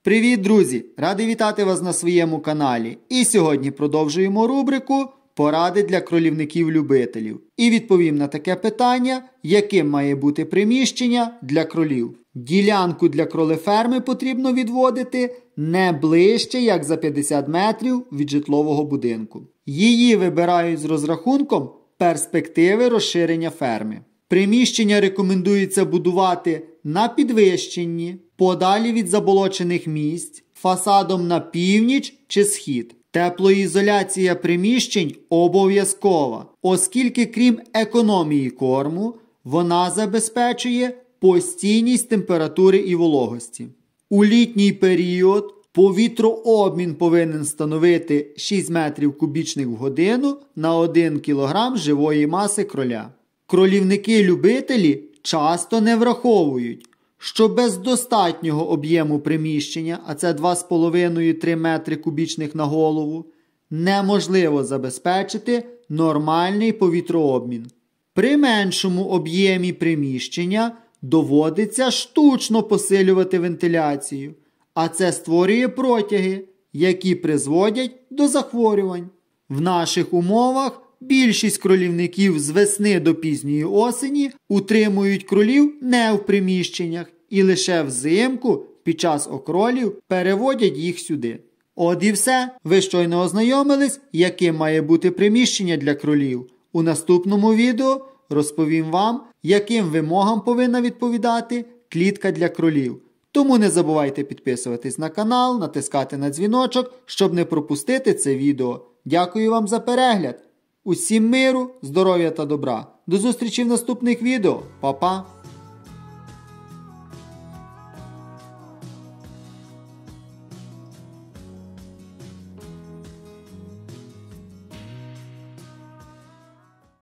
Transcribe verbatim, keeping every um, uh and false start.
Привіт, друзі! Радий вітати вас на своєму каналі. І сьогодні продовжуємо рубрику «Поради для кролівників-любителів». І відповім на таке питання, яким має бути приміщення для кролів. Ділянку для кролеферми потрібно відводити не ближче, як за п'ятдесят метрів від житлового будинку. Її вибирають з розрахунком перспективи розширення ферми. Приміщення рекомендується будувати на підвищенні, подалі від заболочених місць, фасадом на північ чи схід. Теплоізоляція приміщень обов'язкова, оскільки крім економії корму, вона забезпечує постійність температури і вологості. У літній період повітрообмін повинен становити шість метрів кубічних в годину на один кілограм живої маси кроля. Кролівники-любителі часто не враховують, що без достатнього об'єму приміщення, а це два з половиною - три метри кубічних на голову, неможливо забезпечити нормальний повітрообмін. При меншому об'ємі приміщення доводиться штучно посилювати вентиляцію, а це створює протяги, які призводять до захворювань. В наших умовах більшість кролівників з весни до пізньої осені утримують кролів не в приміщеннях і лише взимку під час окролів переводять їх сюди. От і все. Ви щойно ознайомились, яким має бути приміщення для кролів. У наступному відео розповім вам, яким вимогам повинна відповідати клітка для кролів. Тому не забувайте підписуватись на канал, натискати на дзвіночок, щоб не пропустити це відео. Дякую вам за перегляд. Усім миру, здоров'я та добра. До зустрічі в наступних відео. Па-па!